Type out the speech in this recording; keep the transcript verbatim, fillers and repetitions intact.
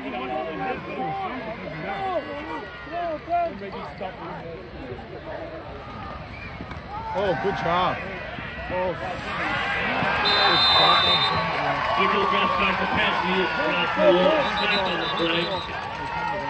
Oh, good job. Oh. Eagle drops back to pass. He is blocked. Snapped on the break.